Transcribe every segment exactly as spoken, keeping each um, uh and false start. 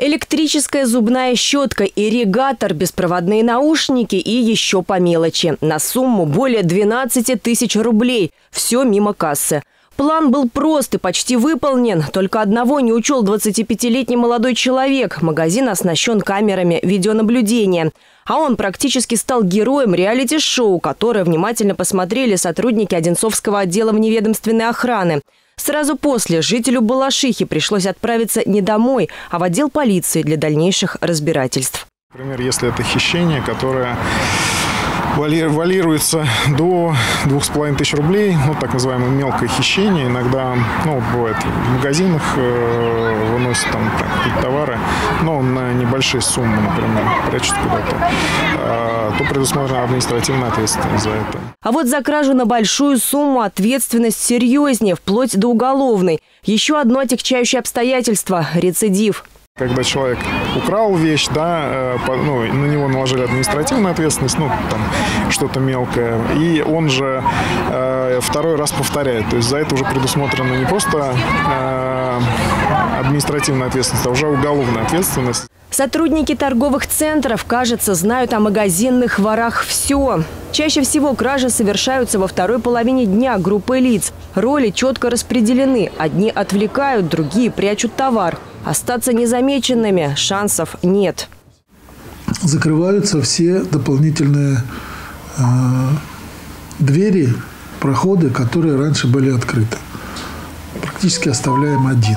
Электрическая зубная щетка, ирригатор, беспроводные наушники и еще по мелочи. На сумму более двенадцати тысяч рублей. Все мимо кассы. План был прост и почти выполнен. Только одного не учел двадцатипятилетний молодой человек. Магазин оснащен камерами видеонаблюдения. А он практически стал героем реалити-шоу, которое внимательно посмотрели сотрудники Одинцовского отдела вневедомственной охраны. Сразу после жителю Балашихи пришлось отправиться не домой, а в отдел полиции для дальнейших разбирательств. Например, если это хищение, которое валируется до двух с половиной тысяч рублей, ну, так называемое мелкое хищение. Иногда, ну, бывает, в магазинах э, выносят там какие-то товары, но на небольшие суммы, например, прячут куда-то, э, то предусмотрена административная ответственность за это. А вот за кражу на большую сумму ответственность серьезнее, вплоть до уголовной. Еще одно отягчающее обстоятельство – рецидив. Когда человек украл вещь, да, ну, на него наложили административную ответственность, ну, там, что-то мелкое, и он же э, второй раз повторяет. То есть за это уже предусмотрена не просто э, административная ответственность, а уже уголовная ответственность. Сотрудники торговых центров, кажется, знают о магазинных ворах все. Чаще всего кражи совершаются во второй половине дня группой лиц. Роли четко распределены. Одни отвлекают, другие прячут товар. Остаться незамеченными шансов нет. Закрываются все дополнительные э, двери, проходы, которые раньше были открыты. Практически оставляем один.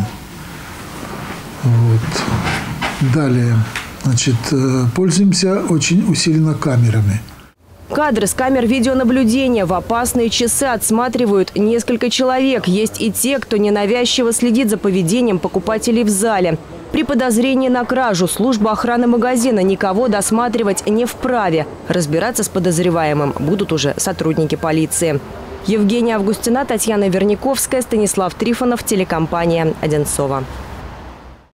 Вот. Далее, значит, э, пользуемся очень усиленно камерами. Кадры с камер видеонаблюдения в опасные часы отсматривают несколько человек. Есть и те, кто ненавязчиво следит за поведением покупателей в зале. При подозрении на кражу служба охраны магазина никого досматривать не вправе. Разбираться с подозреваемым будут уже сотрудники полиции. Евгения Августина, Татьяна Верняковская, Станислав Трифонов, телекомпания «Одинцово».